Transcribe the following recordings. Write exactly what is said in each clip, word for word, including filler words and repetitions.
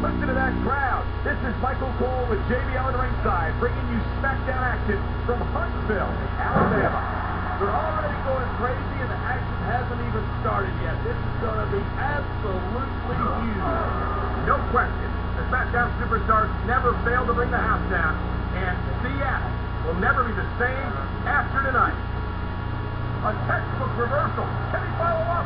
Listen to that crowd. This is Michael Cole with J B L at ringside, bringing you SmackDown action from Huntsville, Alabama. They're already going crazy, and the action hasn't even started yet. This is going to be absolutely huge. No question, the SmackDown superstars never fail to bring the house down, and Seattle will never be the same after tonight. A textbook reversal. Can he follow up?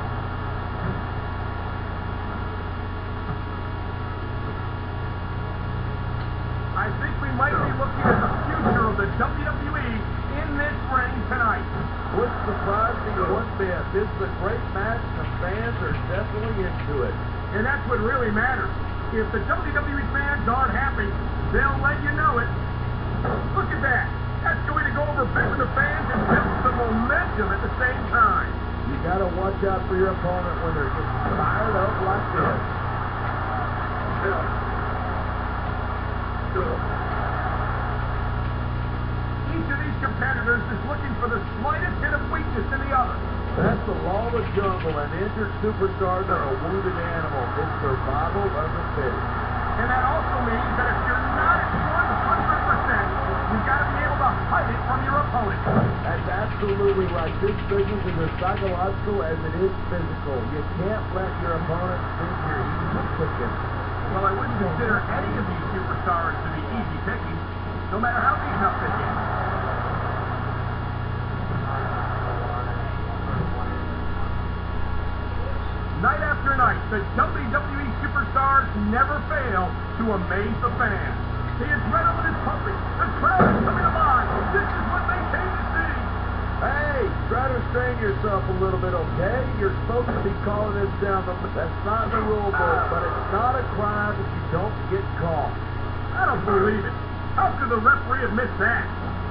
I think we might be looking at the future of the W W E in this ring tonight. Wouldn't surprise me one bit. This is a great match, and the fans are definitely into it. And that's what really matters. If the W W E fans aren't happy, they'll let you know it. Look at that. That's going to go over big with the fans and build some momentum at the same time. You got to watch out for your opponent when they're getting fired up like this. Each of these competitors is looking for the slightest hit of weakness in the other. That's the law of the jungle, and injured superstars are a wounded animal. It's survival of the fittest. And that also means that if you're not at one hundred percent, you've got to be able to hide it from your opponent. That's absolutely right. This business is as psychological as it is physical. You can't let your opponent think you're easy picking. Well, I wouldn't consider any of these superstars to be easy picking, no matter how beaten up they get. Night after night, the W W E superstars never fail to amaze the fans. The adrenaline is pumping. The crowd is coming alive. This is what they came to see. Hey, try to restrain yourself a little bit, okay? You're supposed to be calling this down. The, that's not the rule book, but it's not a crime if you don't get caught. I don't believe it. How could the referee have missed that?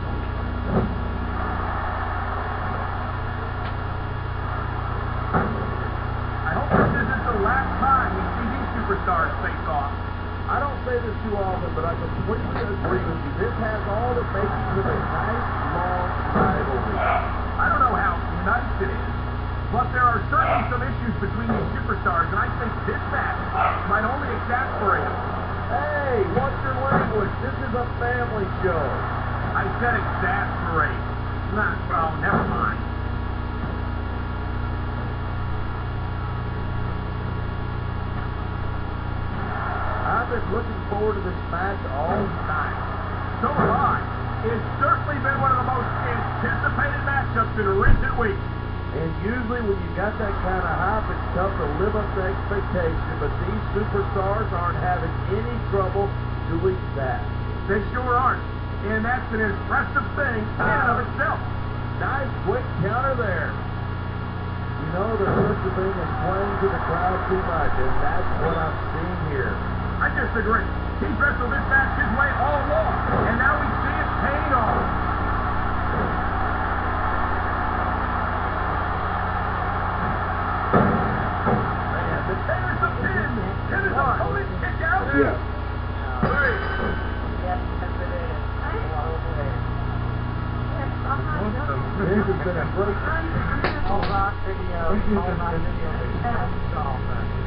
I hope this isn't the last time we see these superstars face off. I don't say this too often, but I completely agree with you. This has all the makings of a nice, long rivalry. I don't know how nice it is, but there are certainly some issues between these superstars, and I think this match might only exasperate them. Hey, watch your language. This is a family show. I said exasperate. Not, well, never mind. I've been looking forward to this match all night. So have I. It's certainly been one of the most anticipated matchups in recent weeks. And usually when you got that kind of hype, it's tough to live up to expectation, but these superstars aren't having any trouble doing that. They sure aren't. And that's an impressive thing in and of itself. Nice quick counter there. You know, there's such a thing as playing to the crowd too much, and that's what I'm seeing here. I disagree. He's wrestled this match his way all along, and now we see it paying off. Man, the there's the pin. Can his opponent kick out? Yeah. Three. This has been a great... All rock video, all rock video.